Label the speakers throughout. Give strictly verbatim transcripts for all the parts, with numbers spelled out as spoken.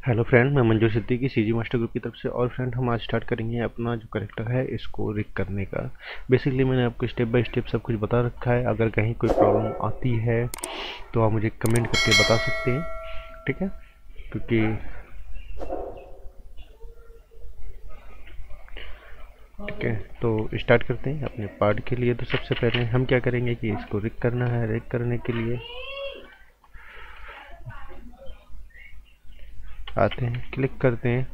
Speaker 1: Hello friend, मैं मंजूर Siddiqui CG master group की तरफ से। और फ्रेंड, हम आज स्टार्ट करेंगे अपना जो करेक्टर है इसको रिक करने का। बेसिकली मैंने आपको स्टेप बाय स्टेप सब कुछ बता रखा है। अगर कहीं कोई प्रॉब्लम आती है तो आप मुझे कमेंट करके बता सकते हैं, ठीक है? क्योंकि ठीक है, तो स्टार्ट करते हैं अपने पार्ट के लिए। तो सबसे पहले हम क्या करेंगे कि इसको रिक करना है। रिक करने के लिए आते हैं, क्लिक करते हैं,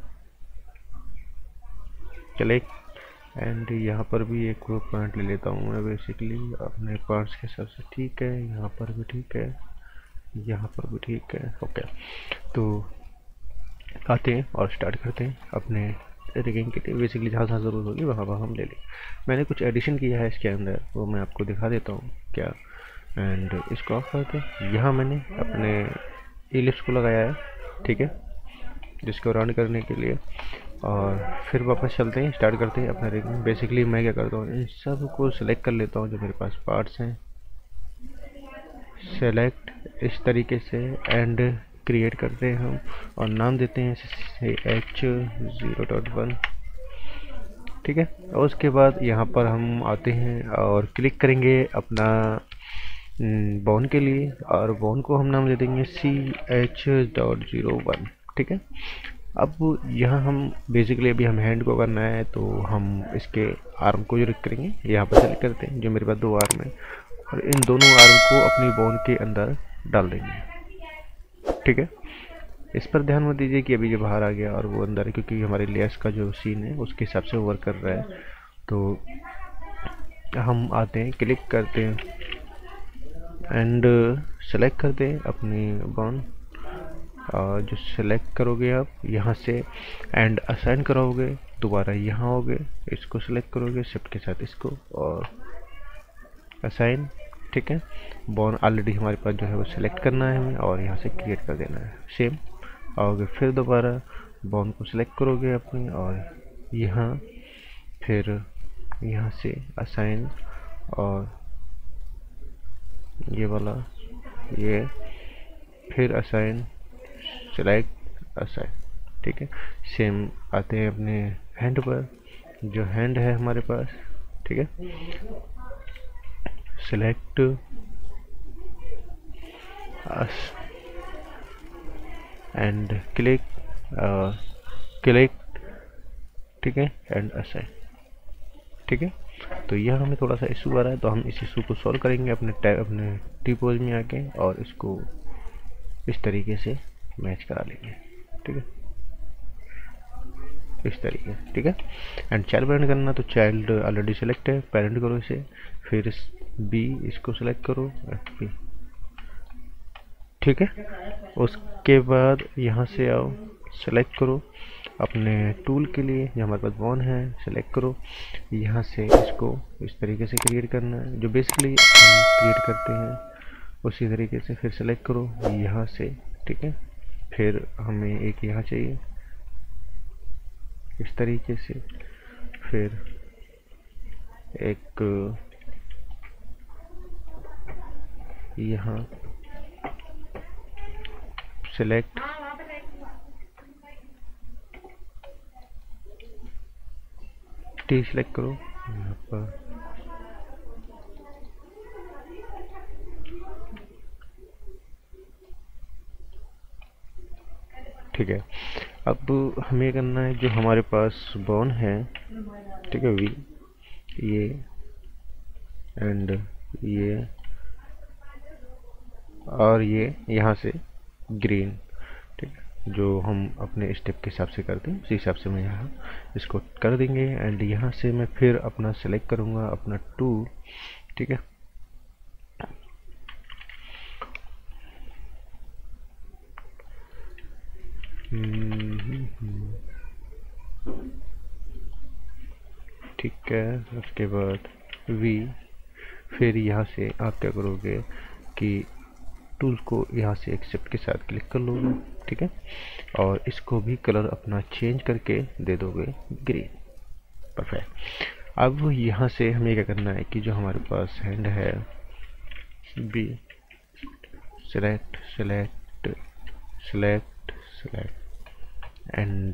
Speaker 1: क्लिक, एंड यहाँ पर भी एक पॉइंट ले लेता हूँ मैं बेसिकली अपने पार्ट्स के हिसाब से। ठीक है, यहाँ पर भी ठीक है, यहाँ पर भी ठीक है। ओके, तो आते हैं और स्टार्ट करते हैं अपने रिगिंग के लिए। बेसिकली जहाँ जहाँ ज़रूरत होगी वहाँ वहाँ हम ले लें। मैंने कुछ एडिशन किया है इसके अंदर, वो मैं आपको दिखा देता हूँ क्या। एंड इसको ऑफ करते हैं। यहाँ मैंने अपने इलिप्स को लगाया है, ठीक है, जिसको राउंड करने के लिए। और फिर वापस चलते हैं, स्टार्ट करते हैं अपना रिगिंग। बेसिकली मैं क्या करता हूँ, इन सब को सिलेक्ट कर लेता हूँ जो मेरे पास पार्ट्स हैं, सेलेक्ट इस तरीके से, एंड क्रिएट करते हैं हम और नाम देते हैं एच ज़ीरो डॉट वन, ठीक है। और उसके बाद यहाँ पर हम आते हैं और क्लिक करेंगे अपना बोन के लिए, और बोन को हम नाम दे देंगे C H dot zero one, ठीक है। अब यहाँ हम बेसिकली अभी हम हैंड को करना है, तो हम इसके आर्म को जो रिक करेंगे यहाँ पर सेलेक्ट करते हैं, जो मेरे पास दो आर्म है, और इन दोनों आर्म को अपनी बोन के अंदर डाल देंगे, ठीक है। इस पर ध्यान मत दीजिए कि अभी जो बाहर आ गया और वो अंदर है, क्योंकि हमारे लेस का जो सीन है उसके हिसाब से वर्क कर रहा है। तो हम आते हैं, क्लिक करते हैं, एंड सेलेक्ट करते हैं अपनी बोन। और जो सेलेक्ट करोगे आप यहाँ से एंड असाइन करोगे, दोबारा यहाँ होगे, इसको सेलेक्ट करोगे शिफ्ट के साथ इसको और असाइन, ठीक है। बॉन ऑलरेडी हमारे पास जो है वो सिलेक्ट करना है हमें और यहाँ से क्रिएट कर देना है। सेम आओगे, फिर दोबारा बॉन को सिलेक्ट करोगे अपनी और यहाँ, फिर यहाँ से असाइन और ये वाला, ये फिर असाइन, सेलेक्ट, असाइन, ठीक है। सेम आते हैं अपने हैंड पर, जो हैंड है हमारे पास, ठीक है, सेलेक्ट एंड क्लिक, क्लिक, ठीक है, एंड असाइन, ठीक है। तो यह हमें थोड़ा सा इशू आ रहा है, तो हम इस इशू को सॉल्व करेंगे अपने टैब अपने टी पोज में आके, और इसको इस तरीके से मैच करा लेंगे, ठीक है, इस तरीके, ठीक है। एंड चाइल्ड पेरेंट करना, तो चाइल्ड ऑलरेडी सेलेक्ट है, पेरेंट करो इसे, फिर इस बी इसको सेलेक्ट करो, एफ बी, ठीक है। उसके बाद यहाँ से आओ, सेलेक्ट करो अपने टूल के लिए, जो हमारे पास बॉन है, सेलेक्ट करो, यहाँ से इसको इस तरीके से क्रिएट करना है, जो बेसिकली हम क्रिएट करते हैं उसी तरीके से। फिर सेलेक्ट करो यहाँ से, ठीक है, फिर हमें एक यहाँ चाहिए इस तरीके से, फिर एक यहाँ सेलेक्ट, टी सेलेक्ट करो यहाँ पर, ठीक है। अब हमें करना है जो हमारे पास बॉन है, ठीक है, वी, ये एंड ये और ये यहाँ से ग्रीन, ठीक है, जो हम अपने स्टेप के हिसाब से करते हैं उसी हिसाब से मैं यहाँ इसको कर देंगे। एंड यहाँ से मैं फिर अपना सेलेक्ट करूँगा अपना टूल, ठीक है, ठीक है। उसके बाद वी, फिर यहाँ से आप क्या करोगे कि टूल को यहाँ से एक्सेप्ट के साथ क्लिक कर लोगे, ठीक है, और इसको भी कलर अपना चेंज करके दे दोगे ग्रीन, परफेक्ट। अब यहाँ से हमें क्या करना है कि जो हमारे पास हैंड है, B, select, select, select, select, and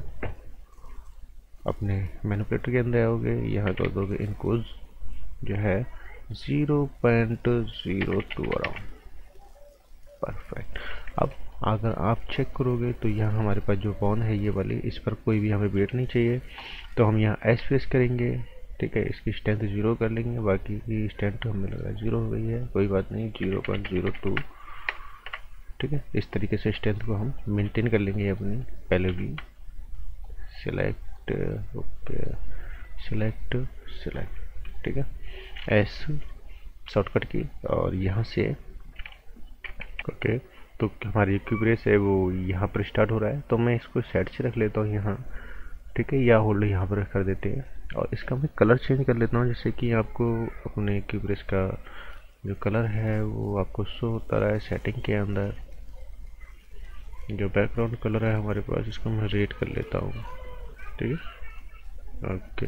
Speaker 1: अपने मैनिपुलेटर के अंदर आओगे, यहाँ कर दोगे इनको जो है zero point zero two around. Perfect. अब अगर आप चेक करोगे तो यहाँ हमारे पास जो बॉन है ये वाली, इस पर कोई भी हमें वेट नहीं चाहिए, तो हम यहाँ एस प्रेस करेंगे। ठीक है, इसकी स्ट्रेंथ जीरो कर लेंगे, बाकी की स्ट्रेंथ हमें लग रहा है जीरो हो गई है, कोई बात नहीं, जीरो पॉइंट ज़ीरो टू। ठीक है, इस तरीके से स्ट्रेंथ को हम मेंटेन कर लेंगे अपनी। पहले भी सिलेक्ट, ओके, सिलेक्ट सिलेक्ट, ठीक है, एस शॉर्टकट की, और यहाँ से ओके। तो हमारी क्यूब्रेस है वो यहाँ पर स्टार्ट हो रहा है, तो मैं इसको साइड से रख लेता हूँ यहाँ। ठीक है, या होल्ड यहाँ पर कर देते हैं, और इसका मैं कलर चेंज कर लेता हूँ, जैसे कि आपको अपने क्यूब्रेस का जो कलर है वो आपको शो होता रहा है सेटिंग के अंदर। जो बैकग्राउंड कलर है हमारे पास, इसको मैं रेड कर लेता हूँ। ठीक है, ओके।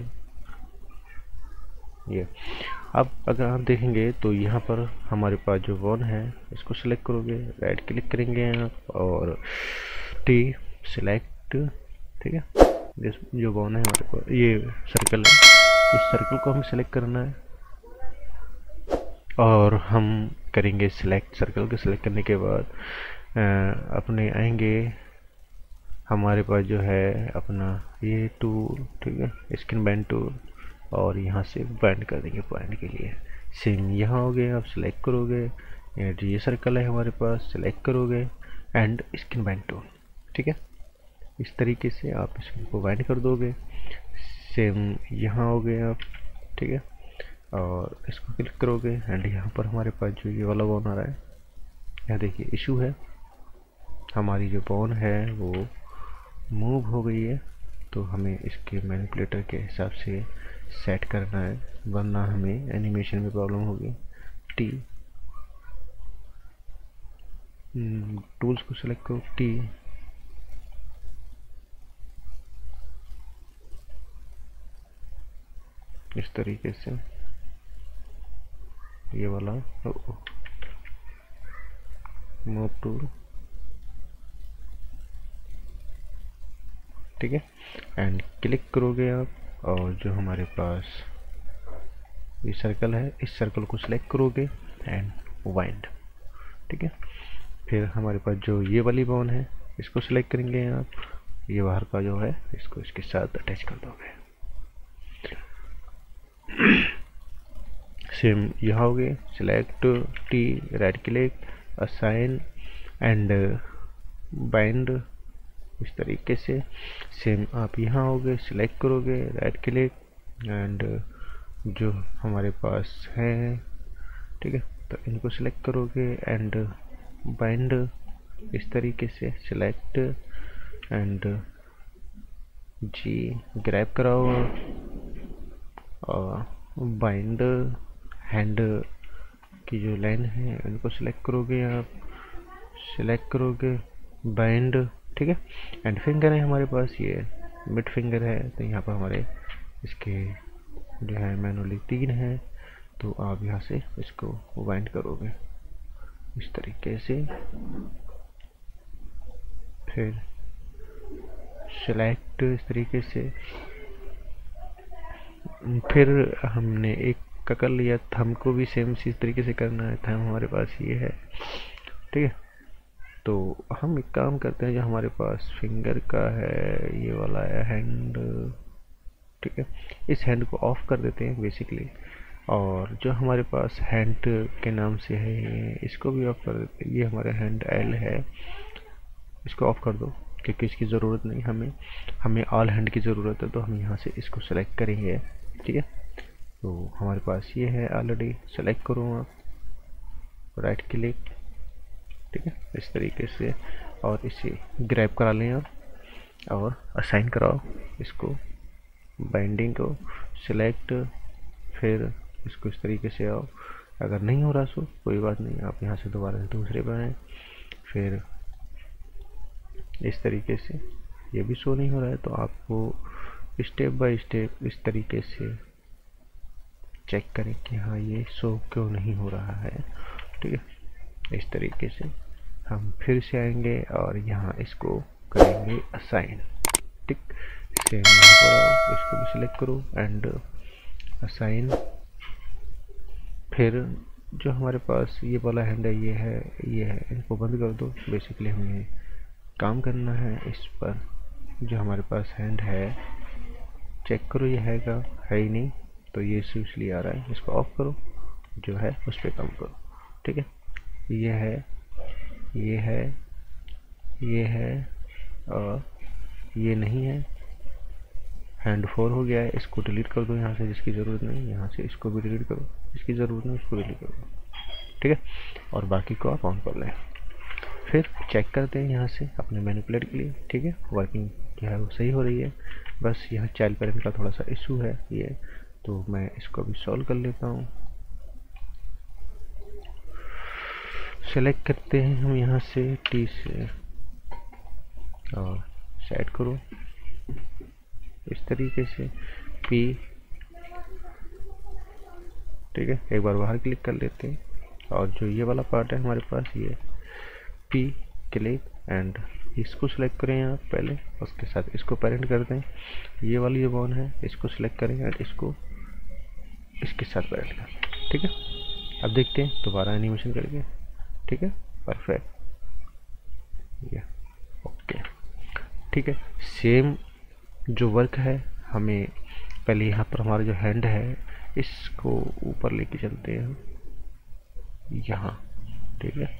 Speaker 1: ये अब अगर आप देखेंगे तो यहाँ पर हमारे पास जो वन है इसको सिलेक्ट करोगे, राइट क्लिक करेंगे आप और टी सिलेक्ट। ठीक है, जिस जो वन है हमारे पास ये सर्कल है, इस सर्कल को हमें सिलेक्ट करना है और हम करेंगे सिलेक्ट। सर्कल को सिलेक्ट करने के बाद आ, अपने आएंगे हमारे पास जो है अपना ये टूल, ठीक है, स्किन बैंड टूल, और यहाँ से बैंड कर देंगे पॉइंट के लिए। सेम यहाँ हो गए, आप सिलेक्ट करोगे, ये सर्कल है हमारे पास, सिलेक्ट करोगे एंड स्किन बैंड टूल। ठीक है, इस तरीके से आप इसको बैंड कर दोगे। सेम यहाँ हो गए आप, ठीक है, और इसको क्लिक करोगे एंड यहाँ पर हमारे पास जो ये वाला बॉन आ रहा है, यहाँ देखिए इशू है, हमारी जो बॉन है वो मूव हो गई है, तो हमें इसके मैनिपुलेटर के हिसाब से सेट करना है, वरना हमें एनिमेशन में प्रॉब्लम होगी। टी टूल्स को सिलेक्ट करो, टी इस तरीके से ये वाला मूव टूल, ठीक है, एंड क्लिक करोगे आप, और जो हमारे पास ये सर्कल है इस सर्कल को सिलेक्ट करोगे एंड वाइंड। ठीक है, फिर हमारे पास जो ये वाली बॉन है इसको सिलेक्ट करेंगे आप, ये बाहर का जो है इसको इसके साथ अटैच कर दोगे। सेम यहाँ हो गए, select T, right click, assign and bind, इस तरीके से। सेम आप यहाँ हो गए, सिलेक्ट करोगे, राइट क्लिक एंड जो हमारे पास है, ठीक है, तो इनको सिलेक्ट करोगे एंड बाइंड, इस तरीके से सिलेक्ट एंड जी ग्रैब कराओ और बाइंड, हैंड की जो लाइन है इनको सिलेक्ट करोगे आप, सिलेक्ट करोगे, बाइंड, ठीक है, एंड फिंगर है हमारे पास, ये मिड फिंगर है, तो यहाँ पर हमारे इसके जो है मैनुअली तीन है, तो आप यहाँ से इसको वाइंड करोगे इस तरीके से। फिर सिलेक्ट इस तरीके से, फिर हमने एक का कर लिया, थंब को भी सेम इसी तरीके से करना है, थंब हमारे पास ये है। ठीक है, तो हम एक काम करते हैं, जो हमारे पास फिंगर का है ये वाला है हैंड, ठीक है, इस हैंड को ऑफ कर देते हैं बेसिकली, और जो हमारे पास हैंड के नाम से है ये इसको भी ऑफ कर देते हैं। ये हमारा हैंड एल है, इसको ऑफ कर दो क्योंकि इसकी ज़रूरत नहीं, हमें हमें ऑल हैंड की ज़रूरत है, तो हम यहाँ से इसको सेलेक्ट करेंगे। ठीक है, तो हमारे पास ये है ऑलरेडी, सेलेक्ट करो आप, राइट क्लिक, ठीक है, इस तरीके से, और इसे ग्रैब करा लें आप और असाइन कराओ इसको, बाइंडिंग को सिलेक्ट, फिर इसको इस तरीके से आओ। अगर नहीं हो रहा सो कोई बात नहीं, आप यहाँ से दोबारा से दूसरे बनाएं, फिर इस तरीके से। ये भी शो नहीं हो रहा है तो आपको स्टेप बाय स्टेप इस तरीके से चेक करें कि हाँ ये शो क्यों नहीं हो रहा है। ठीक है, इस तरीके से हम फिर से आएंगे और यहाँ इसको करेंगे असाइन। ठीक, सेम यहाँ पर आओ, इसको भी सिलेक्ट करो एंड असाइन। फिर जो हमारे पास ये वाला हैंड है, ये है ये है इनको बंद कर दो। बेसिकली हमें काम करना है इस पर। जो हमारे पास हैंड है, चेक करो ये है का है ही नहीं, तो ये इसलिए आ रहा है। इसको ऑफ करो, जो है उस पर काम करो। ठीक है, ये है ये है ये है और ये नहीं है। हैंड फोर हो गया है, इसको डिलीट कर दो यहाँ से, जिसकी ज़रूरत नहीं। यहाँ से इसको भी डिलीट करो, जिसकी ज़रूरत नहीं उसको डिलीट करो। ठीक है, और बाकी को आप ऑन कर लें। फिर चेक करते हैं यहाँ से अपने मैनिपुलेट के लिए। ठीक है, वर्किंग जो है वो सही हो रही है। बस यहाँ चाइल्ड पेरेंट का थोड़ा सा इशू है ये, तो मैं इसको भी सॉल्व कर लेता हूँ। सेलेक्ट करते हैं हम यहाँ से टी से और सेट करो इस तरीके से पी। ठीक है, एक बार बाहर क्लिक कर लेते हैं और जो ये वाला पार्ट है हमारे पास, ये पी क्लिक एंड इसको सिलेक्ट करें आप पहले, उसके साथ इसको पेरेंट कर दें। ये वाली जो बॉन है इसको सिलेक्ट करें एंड इसको इसके साथ पेरेंट करें। ठीक है, अब देखते हैं दोबारा एनिमेशन करके। ठीक है, परफेक्ट, ये ओके। ठीक है, सेम जो वर्क है हमें पहले यहाँ पर हमारा जो हैंड है इसको ऊपर लेके चलते हैं हम यहाँ। ठीक है,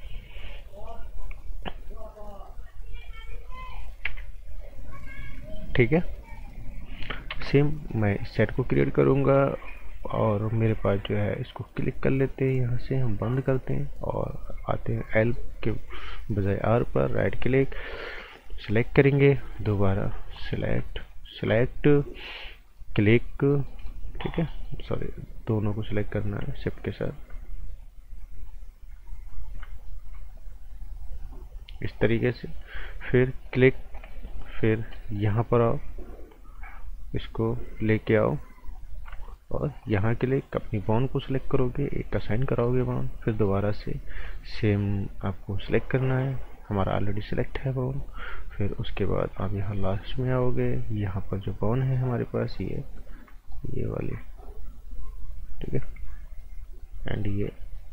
Speaker 1: ठीक है, सेम मैं इस सेट को क्रिएट करूँगा और मेरे पास जो है इसको क्लिक कर लेते हैं। यहाँ से हम बंद करते हैं और आते हैं एल के बजाय आर पर, राइट क्लिक सिलेक्ट करेंगे, दोबारा सिलेक्ट सिलेक्ट क्लिक। ठीक है, सॉरी दोनों को सिलेक्ट करना है शिफ्ट के साथ इस तरीके से। फिर क्लिक, फिर यहाँ पर आओ, इसको लेके आओ और यहाँ के लिए अपनी बाउंड को सिलेक्ट करोगे, एक असाइन कराओगे बाउंड। फिर दोबारा से सेम आपको सिलेक्ट करना है, हमारा ऑलरेडी सिलेक्ट है बाउंड। फिर उसके बाद आप यहाँ लास्ट में आओगे, यहाँ पर जो बाउंड है हमारे पास ये ये वाली। ठीक है, एंड ये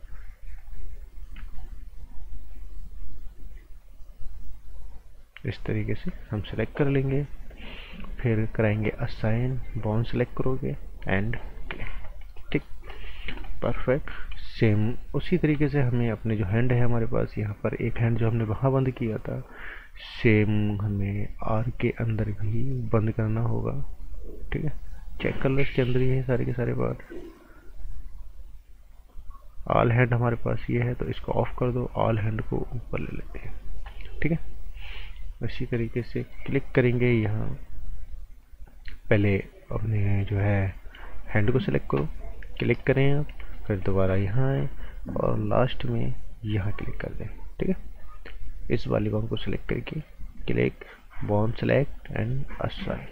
Speaker 1: इस तरीके से हम सिलेक्ट कर लेंगे। फिर कराएंगे असाइन, बाउंड सिलेक्ट करोगे एंड ठीक, परफेक्ट। सेम उसी तरीके से हमें अपने जो हैंड है हमारे पास, यहाँ पर एक हैंड जो हमने वहाँ बंद किया था, सेम हमें आर के अंदर भी बंद करना होगा। ठीक है, चेक कर लो, इसके अंदर ही है सारे के सारे पार्ट। ऑल हैंड हमारे पास ये है, तो इसको ऑफ कर दो, ऑल हैंड को ऊपर ले लेते हैं। ठीक है, इसी तरीके से क्लिक करेंगे यहाँ, पहले अपने जो है हैंड को सिलेक्ट करो, क्लिक करें आप, फिर दोबारा यहाँ आए और लास्ट में यहाँ क्लिक कर दें। ठीक है, इस वाली बाउंड को सिलेक्ट करके click, bound select and assign,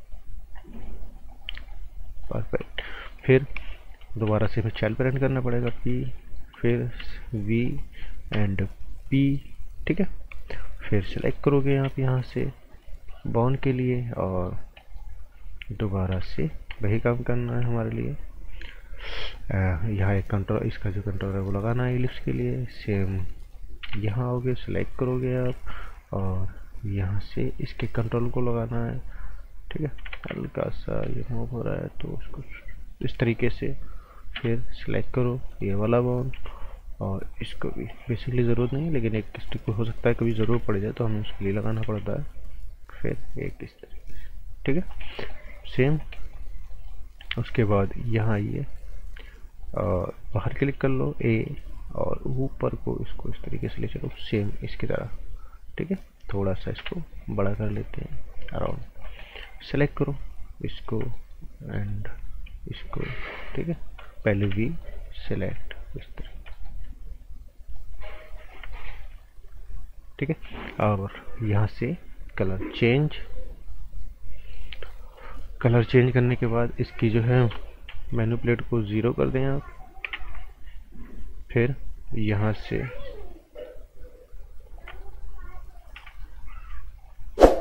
Speaker 1: perfect. फिर दोबारा से हमें चाइल्ड पेरेंट करना पड़ेगा पी, फिर वी एंड पी। ठीक है, फिर सिलेक्ट करोगे आप यहाँ से बाउंड के लिए और दोबारा से वही काम करना है हमारे लिए। यहाँ एक कंट्रोल, इसका जो कंट्रोल है वो लगाना है इलिप्स के लिए। सेम यहाँ आओगे, सिलेक्ट करोगे आप और यहाँ से इसके कंट्रोल को लगाना है। ठीक है, हल्का सा ये मूव हो रहा है तो उसको इस तरीके से फिर सिलेक्ट करो ये वाला बाउंड और इसको भी। बेसिकली ज़रूरत नहीं है, लेकिन एक स्टिक को हो सकता है कभी ज़रूर पड़ जाए तो हमें उसके लिए लगाना पड़ता है। फिर एक इस तरीके से। ठीक है, सेम उसके बाद यहाँ आइए और बाहर क्लिक कर लो ए और ऊपर को इसको इस तरीके से ले चलो, सेम इसकी तरह। ठीक है, थोड़ा सा इसको बड़ा कर लेते हैं अराउंड, सेलेक्ट करो इसको एंड इसको। ठीक है, पहले भी सेलेक्ट इस तरह। ठीक है, और यहाँ से कलर चेंज, कलर चेंज करने के बाद इसकी जो है मैनिपुलेट को ज़ीरो कर दें आप। फिर यहाँ से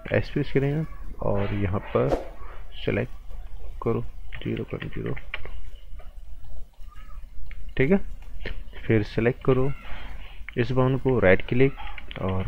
Speaker 1: एस प्रेस करें आप और यहाँ पर सेलेक्ट करो जीरो पॉइंट जीरो, ठीक है। फिर सेलेक्ट करो इस बाउंड को, राइट क्लिक और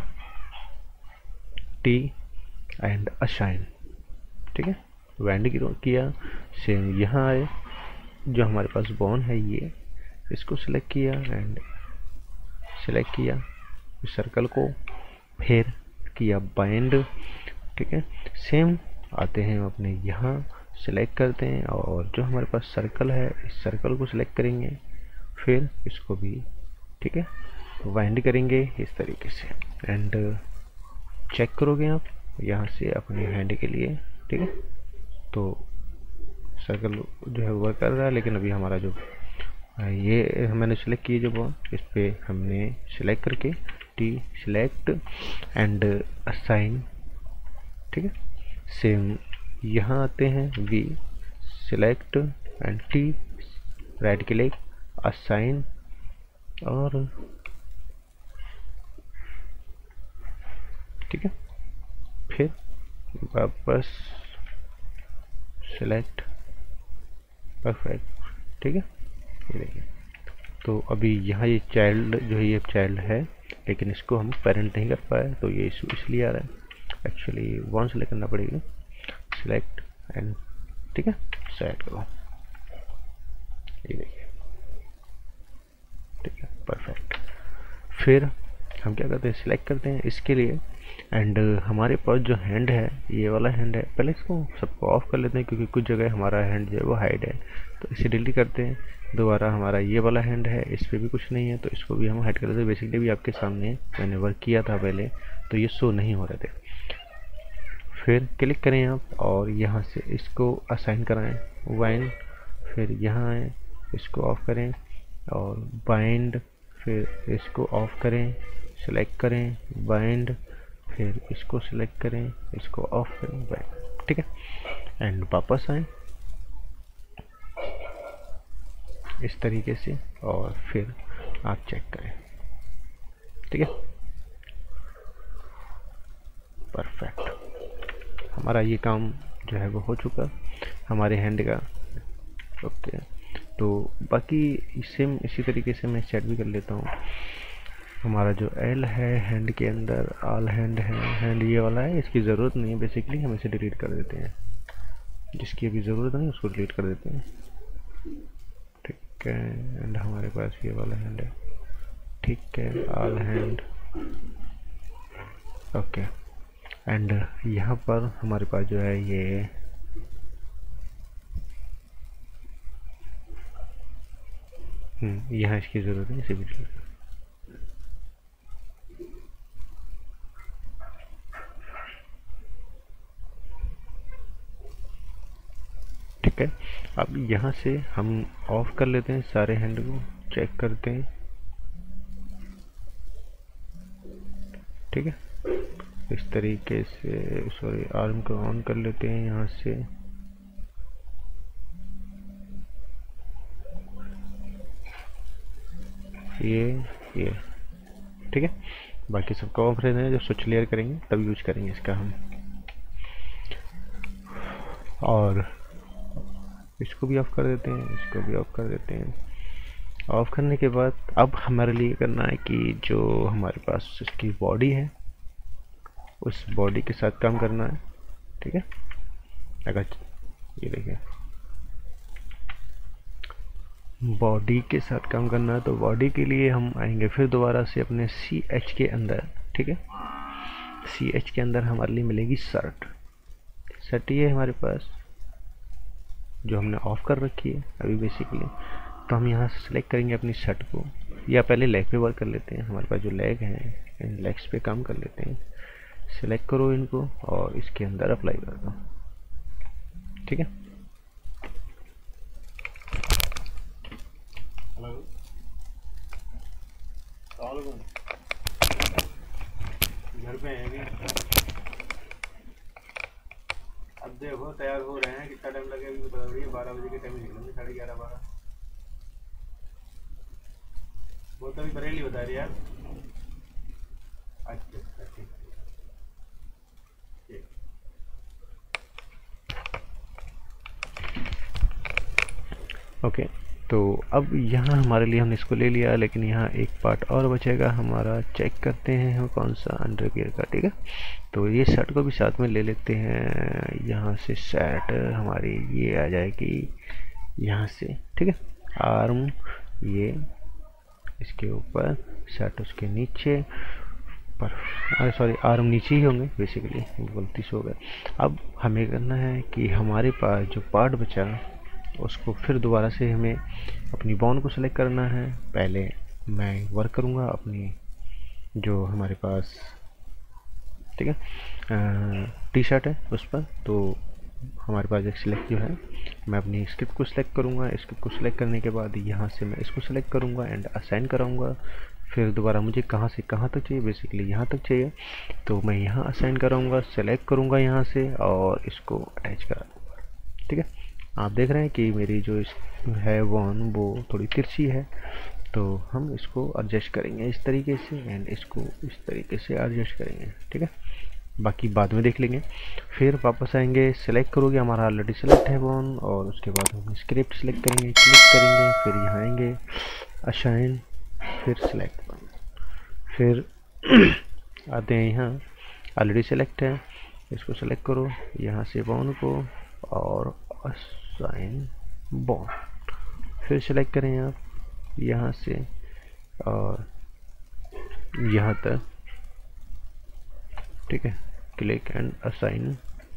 Speaker 1: टी एंड असाइन, ठीक है। वाइंड किया, सेम यहाँ आए, जो हमारे पास बाउंड है ये, इसको सिलेक्ट किया एंड सिलेक्ट किया इस सर्कल को, फिर किया बाइंड, ठीक है। सेम आते हैं अपने यहाँ, सिलेक्ट करते हैं और जो हमारे पास सर्कल है इस सर्कल को सिलेक्ट करेंगे, फिर इसको भी, ठीक है, वाइंड करेंगे इस तरीके से एंड चेक करोगे आप यहाँ से अपने हैंड के लिए, ठीक है। तो सर्कल जो है वर्क कर रहा है, लेकिन अभी हमारा जो ये मैंने सेलेक्ट किया जो बॉन्ड, इस पे हमने सेलेक्ट करके टी सिलेक्ट एंड असाइन, ठीक है। सेम यहाँ आते हैं, V select and T right click assign और ठीक है, फिर वापस सेलेक्ट, परफेक्ट, ठीक है। ये देखिए, तो अभी यहाँ ये चाइल्ड जो है ये चाइल्ड है, लेकिन इसको हम पेरेंट नहीं कर पाए, तो ये इशू इसलिए आ रहा है। एक्चुअली वन सेलेक्ट करना पड़ेगा, सिलेक्ट एंड, ठीक है, सेट करो, ये देखिए, ठीक है, परफेक्ट। फिर हम क्या करते हैं, सिलेक्ट करते हैं इसके लिए एंड हमारे पास जो हैंड है ये वाला हैंड है, पहले इसको सबको ऑफ कर लेते हैं क्योंकि कुछ जगह हमारा हैंड जो है वो हाइड है, तो इसे डिलीट करते हैं। दोबारा हमारा ये वाला हैंड है, इस पर भी कुछ नहीं है, तो इसको भी हम हाइड कर देते हैं। बेसिकली भी आपके सामने मैंने वर्क किया था पहले, तो ये शो नहीं हो रहे थे। फिर क्लिक करें आप और यहाँ से इसको असाइन कराएं वाइंड, फिर यहाँ आए, इसको ऑफ करें और बाइंड, फिर इसको ऑफ करें, सेलेक्ट करें बाइंड, फिर इसको सिलेक्ट करें, इसको ऑफ करें, बाइंड, ठीक है। एंड वापस आए इस तरीके से और फिर आप चेक करें, ठीक है, परफेक्ट। हमारा ये काम जो है वो हो चुका हमारे हैंड का, ओके। तो बाकी सेम इसी तरीके से मैं सेट भी कर लेता हूँ। हमारा जो एल है हैंड के अंदर ऑल हैंड है, हैंड ये वाला है, इसकी ज़रूरत नहीं है, बेसिकली हम इसे डिलीट कर देते हैं, जिसकी अभी ज़रूरत नहीं उसको डिलीट कर देते हैं, ठीक है। एंड हमारे पास ये वाला हैंड है, ठीक है, ऑल हैंड, ओके। एंड यहाँ पर हमारे पास जो है ये हम्म यहाँ इसकी ज़रूरत है, इसे भी डिलीट कर, ठीक है। अब यहाँ से हम ऑफ कर लेते हैं सारे हैंड को, चेक करते हैं, ठीक है। इस तरीके से सॉरी आर्म को ऑन कर लेते हैं यहाँ से, ये ये ठीक है। बाकी सबका ऑफ रहना है, जब स्विच क्लियर करेंगे तब यूज करेंगे इसका हम। और इसको भी ऑफ कर देते हैं, इसको भी ऑफ कर देते हैं। ऑफ करने के बाद अब हमारे लिए करना है कि जो हमारे पास इसकी बॉडी है उस बॉडी के साथ काम करना है, ठीक है। अगर ये देखिए बॉडी के साथ काम करना है, तो बॉडी के लिए हम आएंगे फिर दोबारा से अपने सी एच के अंदर, ठीक है। सी एच के अंदर हमारे लिए मिलेगी शर्ट, शर्ट ये है हमारे पास जो हमने ऑफ कर रखी है अभी बेसिकली। तो हम यहाँ से सिलेक्ट करेंगे अपनी शर्ट को, या पहले लेग पे वर्क कर लेते हैं। हमारे पास जो लेग हैं इन लेग्स पे काम कर लेते हैं। सिलेक्ट करो इनको और इसके अंदर अप्लाई कर दो, ठीक है। घर पे हैं अभी, अब देखो तैयार हो रहे हैं, कितना टाइम लगेगा अभी बता रही है। बारह बजे के टाइम निकलेंगे, साढ़े ग्यारह बारह। वो तो अभी बरेली बता रही यार। अच्छा अच्छा ठीक ठीक। ओके, तो अब यहाँ हमारे लिए हमने इसको ले लिया, लेकिन यहाँ एक पार्ट और बचेगा हमारा। चेक करते हैं हम कौन सा, अंडर गियर का। ठीक है, तो ये सेट को भी साथ में ले लेते हैं। यहाँ से सेट हमारी ये आ जाएगी यहाँ से। ठीक है, आर्म ये इसके ऊपर, सेट उसके नीचे पर, अरे सॉरी आर्म नीचे ही होंगे बेसिकली, गलती से हो गया। अब हमें करना है कि हमारे पास जो पार्ट बचा उसको फिर दोबारा से हमें अपनी बाउंड को सेलेक्ट करना है। पहले मैं वर्क करूँगा अपनी जो हमारे पास, ठीक है, टी शर्ट है उस पर। तो हमारे पास एक सिलेक्ट जो है, मैं अपनी स्क्रिप्ट को सिलेक्ट करूँगा। स्क्रिप्ट को सिलेक्ट करने के बाद यहाँ से मैं इसको सिलेक्ट करूँगा एंड असाइन कराऊँगा। फिर दोबारा मुझे कहाँ से कहाँ तक चाहिए, बेसिकली यहाँ तक चाहिए, तो मैं यहाँ असाइन कराऊँगा, सेलेक्ट करूँगा यहाँ से और इसको अटैच करा दूँगा। ठीक है, आप देख रहे हैं कि मेरी जो इस है वन वो थोड़ी तिरछी है, तो हम इसको एडजस्ट करेंगे इस तरीके से एंड इसको इस तरीके से एडजस्ट करेंगे। ठीक है, बाकी बाद में देख लेंगे। फिर वापस आएंगे, सेलेक्ट करोगे, हमारा ऑलरेडी सेलेक्ट है वन, और उसके बाद हम स्क्रिप्ट सेलेक्ट करेंगे, क्लिक करेंगे, फिर यहाँ आएंगे असाइन, फिर सेलेक्ट, फिर आते हैं यहाँ ऑलरेडी सेलेक्ट है, इसको सेलेक्ट करो यहाँ से वन को और असाइन बॉन्ड, फिर सेलेक्ट करें आप यहाँ से और यहाँ तक। ठीक है, क्लिक एंड असाइन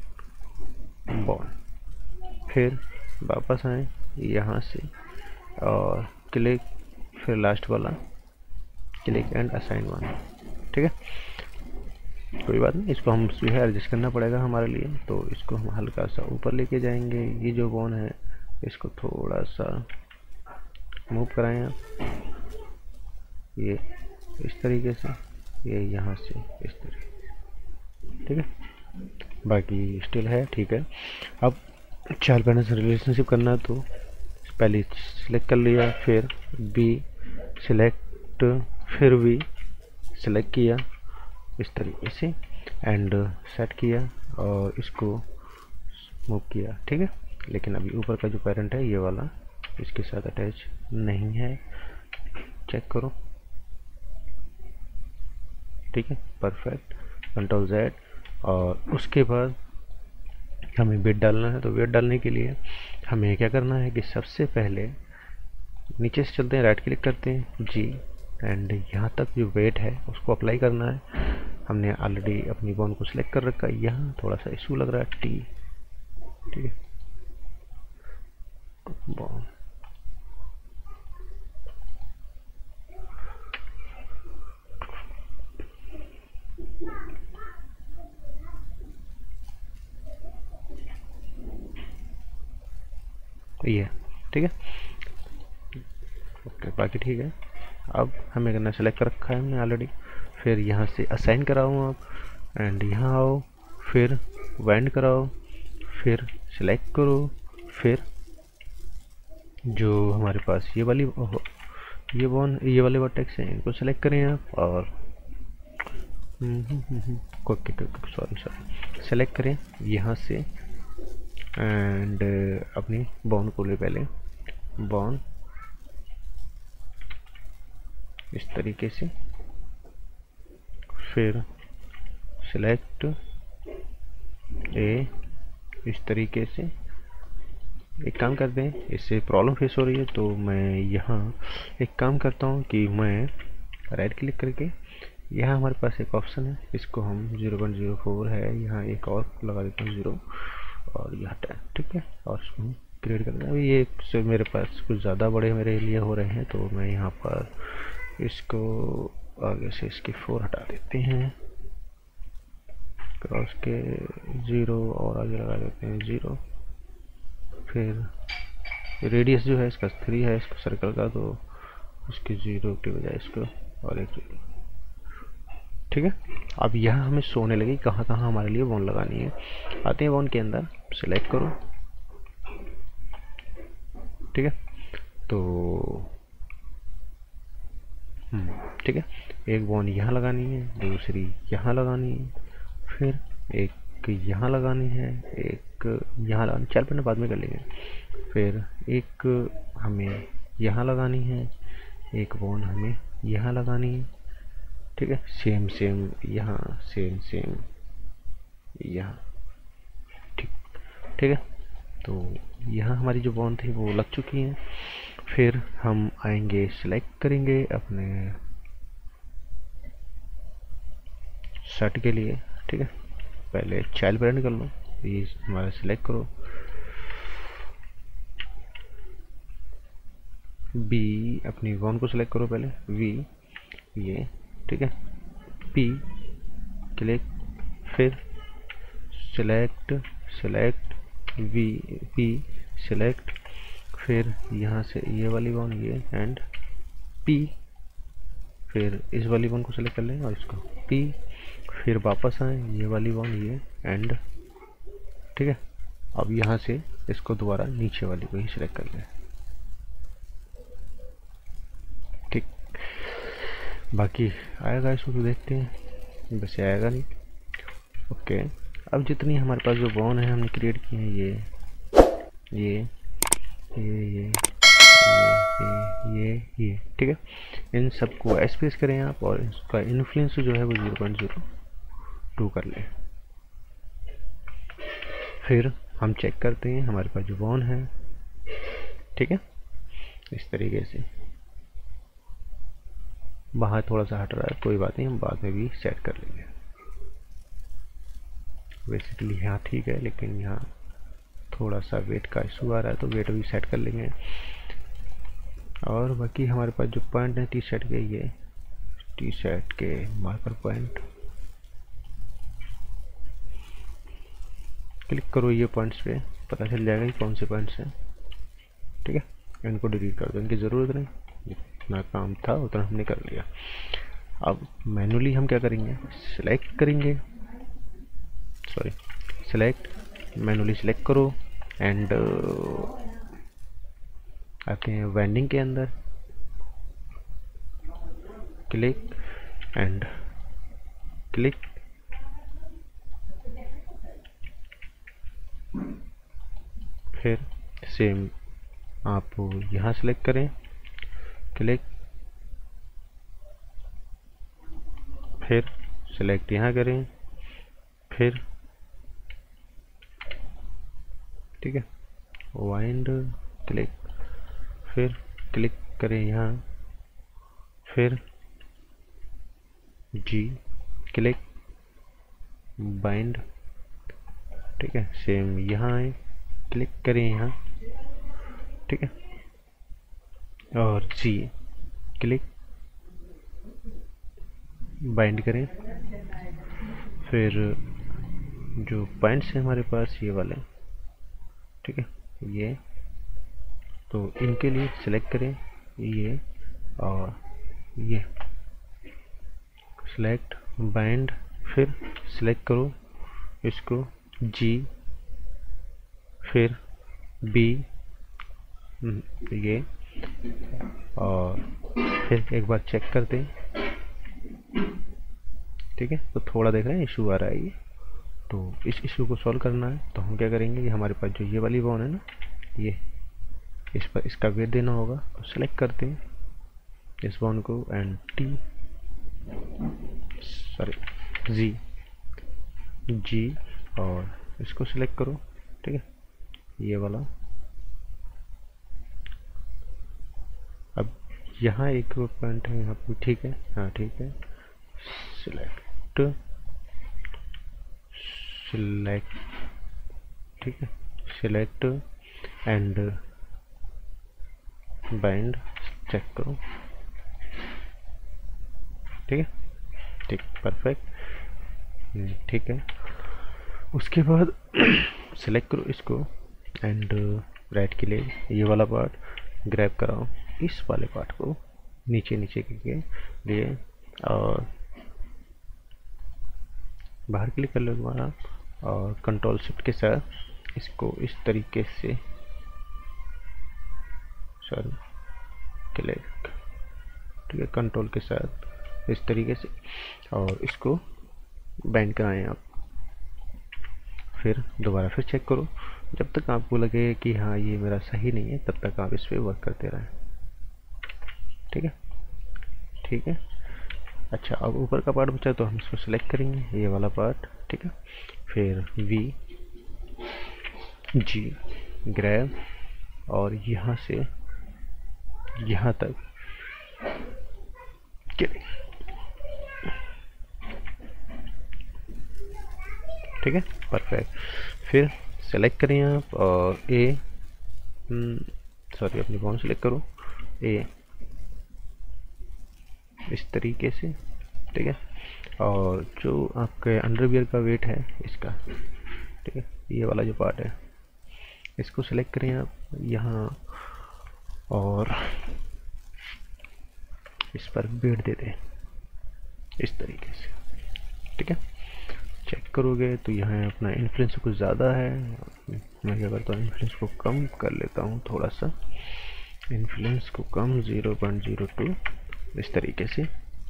Speaker 1: बॉन्ड, फिर वापस आए यहाँ से और क्लिक, फिर लास्ट वाला क्लिक एंड असाइन बॉन्ड। ठीक है, कोई बात नहीं, इसको हम जो है एडजस्ट करना पड़ेगा हमारे लिए, तो इसको हम हल्का सा ऊपर लेके जाएंगे। ये जो बॉन है इसको थोड़ा सा मूव कराएं आप, ये इस तरीके से, ये यहाँ से इस तरीके से। ठीक है, बाकी स्टिल है। ठीक है, अब चाइल्ड पेरेंट्स से रिलेशनशिप करना है, तो पहले सिलेक्ट कर लिया, फिर बी सिलेक्ट, फिर भी सिलेक्ट किया इस तरीके से एंड सेट किया और इसको मूव किया। ठीक है, लेकिन अभी ऊपर का जो पेरेंट है ये वाला इसके साथ अटैच नहीं है, चेक करो। ठीक है, परफेक्ट, कंट्रोल जेड। और उसके बाद हमें वेट डालना है, तो वेट डालने के लिए हमें क्या करना है कि सबसे पहले नीचे से चलते हैं, राइट क्लिक करते हैं जी एंड यहाँ तक जो वेट है उसको अप्लाई करना है। हमने ऑलरेडी अपनी बॉन्ड को सिलेक्ट कर रखा है, यहाँ थोड़ा सा इशू लग रहा है टी। ठीक है, बॉन्ड ये, ठीक है, ओके, बाकी ठीक है। अब हमें करना सेलेक्ट कर रखा है हमने ऑलरेडी, फिर यहाँ से असाइन कराओ आप एंड यहाँ आओ, फिर वाइंड कराओ, फिर सेलेक्ट करो, फिर जो हमारे पास ये वाली ये बॉन ये वाले वर्टेक्स हैं इनको सेलेक्ट करें आप और सॉरी सॉरी सेलेक्ट करें यहाँ से एंड अपनी बॉन को ले, पहले बॉन इस तरीके से, फिर सिलेक्ट ए इस तरीके से। एक काम करते हैं, इससे प्रॉब्लम फेस हो रही है तो मैं यहाँ एक काम करता हूँ कि मैं राइट क्लिक करके यहाँ हमारे पास एक ऑप्शन है, इसको हम ज़ीरो पॉइंट ज़ीरो फोर है, यहाँ एक और लगा देता हूँ ज़ीरो और यहाँ टेन। ठीक है, और इसको हम क्रिएट करते हैं। अभी ये से मेरे पास कुछ ज़्यादा बड़े मेरे लिए हो रहे हैं, तो मैं यहाँ पर इसको आगे से इसकी फोर हटा देते हैं, क्रॉस के ज़ीरो और आगे लगा देते हैं ज़ीरो। फिर रेडियस जो है इसका थ्री है, इसको सर्कल का, तो उसके ज़ीरो के बजाय इसको और एक ज़ीरो। ठीक है, अब यहाँ हमें सोने लगी कहाँ कहाँ हमारे लिए बॉन्ड लगानी है। आते हैं बॉन्ड के अंदर, सेलेक्ट करो। ठीक है, तो ठीक है, एक बॉन्ड यहाँ लगानी है, दूसरी यहाँ लगानी है, फिर एक यहाँ लगानी है, एक यहाँ लगानी, चल पहले बाद में कर लेंगे। फिर एक हमें यहाँ लगानी है, एक बॉन्ड हमें यहाँ लगानी है, ठीक है। सेम सेम यहाँ, सेम सेम यहाँ, ठीक ठीक है। तो यहाँ हमारी जो बॉन्ड थी वो लग चुकी हैं। फिर हम आएंगे, सिलेक्ट करेंगे अपने शर्ट के लिए, ठीक है। पहले चाइल्ड ब्रांड कर लो, ये हमारा सिलेक्ट करो, बी अपनी बॉन्ड को सिलेक्ट करो पहले, वी ये, ठीक है। पी क्लिक, फिर select select V P select, फिर यहाँ से ये वाली बॉन्ड ये एंड पी, फिर इस वाली बॉन्ड को सिलेक्ट कर लें और इसको पी, फिर वापस आए ये वाली बॉन्ड ये एंड, ठीक है। अब यहाँ से इसको दोबारा नीचे वाली को ही सिलेक्ट कर लें, ठीक। बाकी आएगा इसको तो देखते हैं, वैसे आएगा नहीं। ओके, अब जितनी हमारे पास जो बॉन्ड है हमने क्रिएट की है, ये ये ये ये ये ये ये, ठीक है। इन सबको एस्पेस करें आप और इसका इन्फ्लुएंस जो है वो ज़ीरो पॉइंट ज़ीरो टू कर लें। फिर हम चेक करते हैं हमारे पास जो बॉन्ड है, ठीक है। इस तरीके से बाहर थोड़ा सा हट रहा है, कोई बात नहीं, हम बाद में भी सेट कर लेंगे। बेसिकली यहाँ ठीक है, लेकिन यहाँ थोड़ा सा वेट का इशू आ रहा है, तो वेट भी सेट कर लेंगे। और बाकी हमारे पास जो पॉइंट है टी शर्ट के, ये टी शर्ट के मार्कर पॉइंट, क्लिक करो ये पॉइंट्स पे, पता चल जाएगा कि कौन से पॉइंट्स हैं, ठीक है। इनको डिलीट कर दो, इनकी ज़रूरत नहीं, जितना काम था उतना हमने कर लिया। अब मैनुअली हम क्या करेंगे, सिलेक्ट करेंगे, सॉरी सिलेक्ट मैनुअली सिलेक्ट करो एंड uh, आते हैं वेंडिंग के अंदर, क्लिक एंड क्लिक, फिर सेम आप यहाँ सेलेक्ट करें, क्लिक, फिर सेलेक्ट यहाँ करें, फिर ठीक है वाइंड, क्लिक, फिर क्लिक करें यहाँ, फिर जी क्लिक बाइंड, ठीक है। सेम यहाँ आए, क्लिक करें यहाँ, ठीक है, और जी क्लिक बाइंड करें। फिर जो पॉइंट्स हैं हमारे पास ये वाले, ठीक है, ये तो इनके लिए सिलेक्ट करें ये और ये, सिलेक्ट बाइंड, फिर सिलेक्ट करो इसको जी, फिर बी ये, और फिर एक बार चेक करते हैं, ठीक है। तो थोड़ा देख रहे हैं इशू आ रहा है ये, तो इस इशू को सॉल्व करना है तो हम क्या करेंगे, ये हमारे पास जो ये वाली बॉन है ना, ये इस पर इसका वेट देना होगा, तो सेलेक्ट करते हैं इस बॉन को and T sorry G G और इसको सिलेक्ट करो, ठीक है, ये वाला। अब यहाँ एक पॉइंट है यहाँ पे, ठीक है, हाँ ठीक है, सिलेक्ट सिलेक्ट ठीक है, सिलेक्ट एंड बाइंड, चेक करो, ठीक है, ठीक, परफेक्ट, ठीक है। उसके बाद सिलेक्ट करो इसको एंड राइट के लिए ये वाला पार्ट ग्रैब कराओ, इस वाले पार्ट को नीचे नीचे के लिए और बाहर क्लिक कर लो दोबारा और कंट्रोल शिफ्ट के साथ इसको इस तरीके से सॉरी क्लिक, ठीक है, कंट्रोल के साथ इस तरीके से और इसको बैंड कराएं आप। फिर दोबारा फिर चेक करो जब तक आपको लगे कि हाँ ये मेरा सही नहीं है तब तक आप इस पर वर्क करते रहें। ठीक है ठीक है। अच्छा, अब ऊपर का पार्ट बचा तो हम इसको सिलेक्ट करेंगे, ये वाला पार्ट। ठीक है, फिर वी जी ग्रैब और यहाँ से यहाँ तक ठीक है, परफेक्ट। फिर सेलेक्ट करें आप और ए सॉरी अपनी बाउंड सेलेक्ट करो, ए इस तरीके से। ठीक है, और जो आपके अंडरवियर का वेट है इसका, ठीक है, ये वाला जो पार्ट है इसको सेलेक्ट करें आप यहाँ और इस पर वेट दे दें इस तरीके से। ठीक है, चेक करोगे तो यहाँ अपना इन्फ्लुएंस कुछ ज़्यादा है। मैं क्या करता हूँ, इन्फ्लुएंस को कम कर लेता हूँ थोड़ा सा, इन्फ्लुएंस को कम ज़ीरो पॉइंट ज़ीरो टू इस तरीके से।